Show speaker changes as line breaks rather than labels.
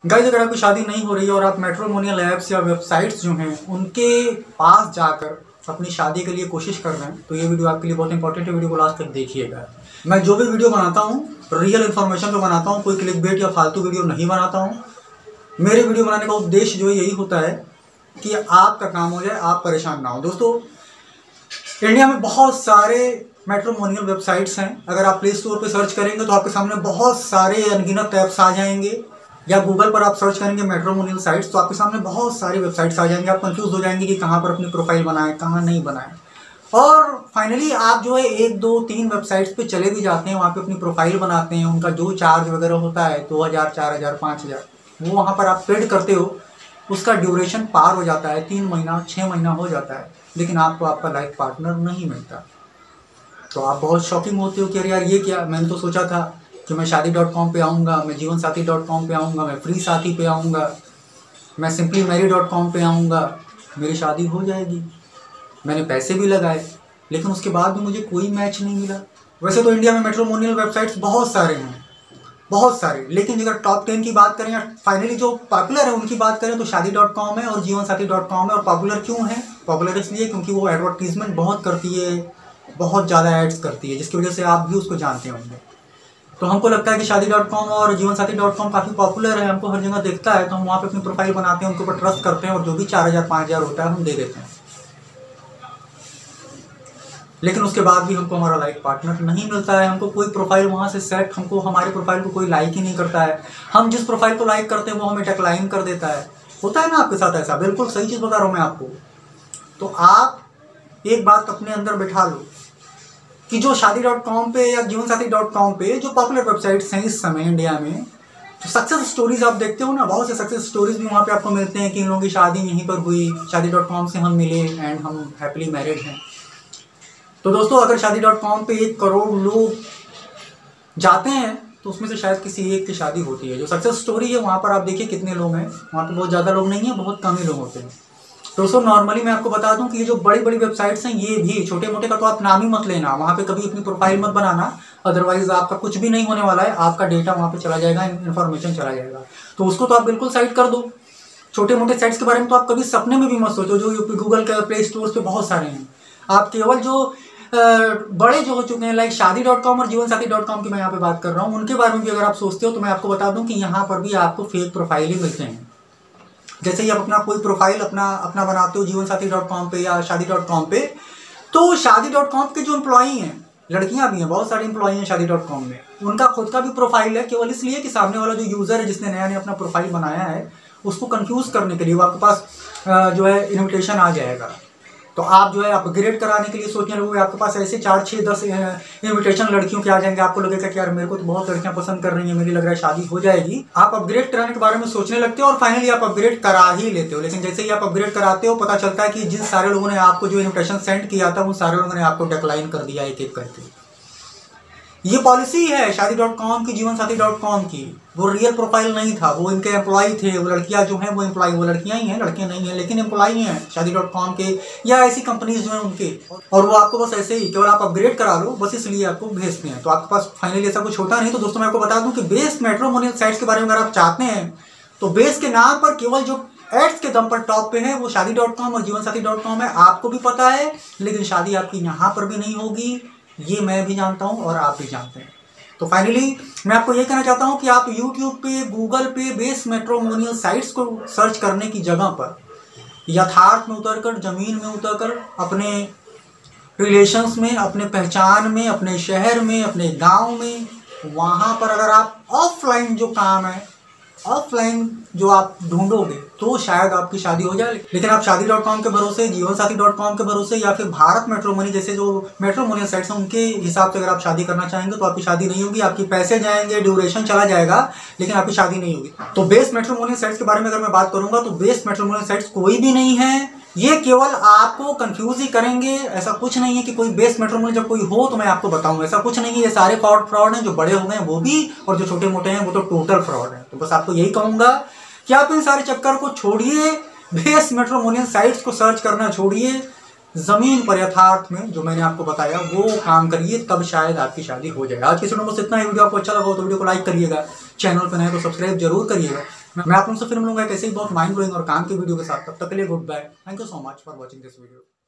Guys, अगर आपकी शादी नहीं हो रही है और आप मैट्रिमोनियल ऐप्स या वेबसाइट्स जो हैं उनके पास जाकर अपनी शादी के लिए कोशिश कर रहे हैं तो ये वीडियो आपके लिए बहुत इंपॉर्टेंट है। वीडियो को लास्ट तक देखिएगा। मैं जो भी वीडियो बनाता हूँ रियल इन्फॉर्मेशन पे बनाता हूँ, कोई क्लिकबेट या फालतू वीडियो नहीं बनाता हूँ। मेरे वीडियो बनाने का उद्देश्य जो है यही होता है कि आपका काम हो जाए, आप परेशान ना हो। दोस्तों, इंडिया में बहुत सारे मैट्रिमोनियल वेबसाइट्स हैं। अगर आप प्ले स्टोर पे सर्च करेंगे तो आपके सामने बहुत सारे अनगिनत ऐप्स आ जाएंगे, या गूगल पर आप सर्च करेंगे मैट्रिमोनियल साइट्स तो आपके सामने बहुत सारी वेबसाइट्स आ जाएंगे। आप कंफ्यूज हो जाएंगे कि कहाँ पर अपनी प्रोफाइल बनाएं, कहाँ नहीं बनाएं। और फाइनली आप जो है 1, 2, 3 वेबसाइट्स पे चले भी जाते हैं, वहाँ पे अपनी प्रोफाइल बनाते हैं। उनका जो चार्ज वगैरह होता है 2000, 4000, 5000 वो वहाँ पर आप पेड करते हो। उसका ड्यूरेशन पार हो जाता है, 3 महीना 6 महीना हो जाता है, लेकिन आपको आपका लाइफ पार्टनर नहीं मिलता। तो आप बहुत शॉकिंग होते हो कि अरे यार ये क्या, मैंने तो सोचा था कि मैं शादी.com पे आऊँगा, मैं जीवनसाथी.com पे आऊँगा, मैं फ्री साथी पे आऊँगा, मैं simplymarry.com पे आऊँगा, मेरी शादी हो जाएगी। मैंने पैसे भी लगाए लेकिन उसके बाद भी मुझे कोई मैच नहीं मिला। वैसे तो इंडिया में मैट्रिमोनियल वेबसाइट्स बहुत सारे हैं, बहुत सारे, लेकिन अगर टॉप 10 की बात करें या फाइनली जो पॉपुलर है उनकी बात करें तो शादी.com है और जीवनसाथी.com है। और पॉपुलर क्यों है? पॉपुलर इसलिए क्योंकि वो एडवर्टीजमेंट बहुत करती है, बहुत ज़्यादा एड्स करती है, जिसकी वजह से आप भी उसको जानते होंगे। तो हमको लगता है कि शादी.com और जीवनसाथी.com काफ़ी पॉपुलर है, हमको हर जगह दिखता है, तो हम वहाँ पे अपनी प्रोफाइल बनाते हैं, उनके ऊपर ट्रस्ट करते हैं और जो भी 4000, 5000 होता है हम दे देते हैं। लेकिन उसके बाद भी हमको हमारा लाइफ पार्टनर नहीं मिलता है। हमको कोई प्रोफाइल वहाँ से सेट, हमको हमारे प्रोफाइल को कोई लाइक ही नहीं करता है। हम जिस प्रोफाइल को लाइक करते हैं वो हमें डिक्लाइन कर देता है। होता है ना आपके साथ ऐसा? बिल्कुल सही चीज़ बता रहा हूँ मैं आपको। तो आप एक बात अपने अंदर बिठा लो कि जो शादी.com पे या जीवनसाथी.com पे जो पॉपुलर वेबसाइट्स हैं इस समय इंडिया में, तो सक्सेस स्टोरीज आप देखते हो ना, बहुत से सक्सेस स्टोरीज भी वहाँ पे आपको मिलते हैं कि इन लोगों की शादी यहीं पर हुई, शादी.com से हम मिले एंड हम हैप्पीली मैरिड हैं। तो दोस्तों, अगर शादी.com पे 1 करोड़ लोग जाते हैं तो उसमें से शायद किसी एक की शादी होती है। जो सक्सेस स्टोरी है वहाँ पर आप देखिए कितने लोग हैं, वहाँ पे बहुत ज़्यादा लोग नहीं हैं, बहुत कम ही लोग होते हैं। दोस्तों, नॉर्मली मैं आपको बता दूं कि ये जो बड़ी बड़ी वेबसाइट्स हैं ये भी, छोटे मोटे का तो आप नाम ही मत लेना, वहाँ पे कभी अपनी प्रोफाइल मत बनाना, अदरवाइज आपका कुछ भी नहीं होने वाला है। आपका डेटा वहाँ पे चला जाएगा, इन्फॉर्मेशन चला जाएगा। तो उसको तो आप बिल्कुल साइड कर दो। छोटे मोटे साइट्स के बारे में तो आप कभी सपने में भी मत सोचो, जो गूगल के प्ले स्टोर पे बहुत सारे हैं। आप केवल जो बड़े जो हो चुके हैं लाइक शादी.com और जीवनसाथी.com की मैं यहाँ पे बात कर रहा हूँ, उनके बारे में भी अगर आप सोचते हो तो मैं आपको बता दूं कि यहाँ पर भी आपको फेक प्रोफाइल ही मिलते हैं। जैसे ही आप अपना कोई प्रोफाइल अपना बनाते हो जीवनसाथी.com पे या शादी.com पे, तो शादी.com के जो एम्प्लॉई हैं, लड़कियां भी हैं, बहुत सारे एम्प्लॉई हैं शादी.com में, उनका खुद का भी प्रोफाइल है, केवल इसलिए कि सामने वाला जो यूज़र है जिसने नया नया अपना प्रोफाइल बनाया है उसको कंफ्यूज करने के लिए वो आपके पास जो है इन्विटेशन आ जाएगा। तो आप जो है अपग्रेड कराने के लिए सोचने लगोगे, आपके पास ऐसे 4, 6, 10 इन्विटेशन लड़कियों के आ जाएंगे। आपको लगेगा कि यार मेरे को तो बहुत लड़कियां पसंद कर रही हैं, मेरी लग रहा है शादी हो जाएगी। आप अपग्रेड कराने के बारे में सोचने लगते हो और फाइनली आप अपग्रेड करा ही लेते हो। लेकिन जैसे ही आप अपग्रेड कराते हो पता चलता है कि जिन सारे लोगों ने आपको जो इन्विटेशन सेंड किया था उन सारे लोगों ने आपको डिक्लाइन कर दिया एक एक करके। ये पॉलिसी है शादी.com की, जीवनसाथी.com की। वो रियल प्रोफाइल नहीं था, वो इनके एम्प्लॉय थे। वो लड़कियां जो हैं वो एम्प्लॉय, वो लड़कियां ही हैं, लड़कियां नहीं हैं, लेकिन एम्प्लॉय हैं शादी.com के या ऐसी कंपनीज जो हैं उनके। और वो आपको बस ऐसे ही केवल आप अपग्रेड करा लो बस इसलिए आपको भेजते हैं। तो आपके पास फाइनली ऐसा कुछ होता नहीं। तो दोस्तों, मैं आपको बता दूं कि बेस्ट मैट्रिमोनियल साइट्स के बारे में अगर आप चाहते हैं तो बेस्ट के नाम पर केवल जो एड्स के दम पर टॉप पे है वो शादी.com और जीवनसाथी.com है। आपको भी पता है, लेकिन शादी आपकी यहाँ पर भी नहीं होगी, ये मैं भी जानता हूँ और आप भी जानते हैं। तो फाइनली मैं आपको ये कहना चाहता हूँ कि आप YouTube पे, गूगल पे बेस्ट मैट्रिमोनियल साइट्स को सर्च करने की जगह पर यथार्थ में उतरकर, जमीन में उतरकर, अपने रिलेशंस में, अपने पहचान में, अपने शहर में, अपने गांव में, वहाँ पर अगर आप ऑफलाइन जो काम है, ऑफलाइन जो आप ढूंढोगे तो शायद आपकी शादी हो जाए। लेकिन आप शादी.com के भरोसे, जीवनसाथी.com के भरोसे या फिर भारत मैट्रिमोनी जैसे जो मैट्रिमोनियल साइट्स हैं उनके हिसाब से अगर आप शादी करना चाहेंगे तो आपकी शादी नहीं होगी। आपके पैसे जाएंगे, ड्यूरेशन चला जाएगा, लेकिन आपकी शादी नहीं होगी। तो बेस्ट मैट्रिमोनियल साइट्स के बारे में अगर मैं बात करूंगा तो बेस्ट मैट्रिमोनियल साइट्स कोई भी नहीं है। ये केवल आपको कंफ्यूज ही करेंगे। ऐसा कुछ नहीं है कि कोई बेस्ट मैट्रिमोनियल जब कोई हो तो मैं आपको बताऊं, ऐसा कुछ नहीं है। ये सारे फ्रॉड हैं, जो बड़े हो गए हैं वो भी, और जो छोटे मोटे हैं वो तो टोटल फ्रॉड है। तो बस आपको यही कहूंगा कि आप इन सारे चक्कर को छोड़िए, बेस्ट मैट्रिमोनियल साइट्स को सर्च करना छोड़िए, जमीन पर यथार्थ में जो मैंने आपको बताया वो काम करिए, तब शायद आपकी शादी हो जाए। आज की वीडियो में बस इतना ही। वीडियो आपको अच्छा लगा हो तो वीडियो को लाइक करिएगा, चैनल पर नए तो सब्सक्राइब जरूर करिएगा। मैं आप लोगों से फिर मिलूंगा कैसे ही बहुत माइंड ब्लोइंग और काम की वीडियो के साथ। तब तक के लिए good bye. Thank you so much for watching this video.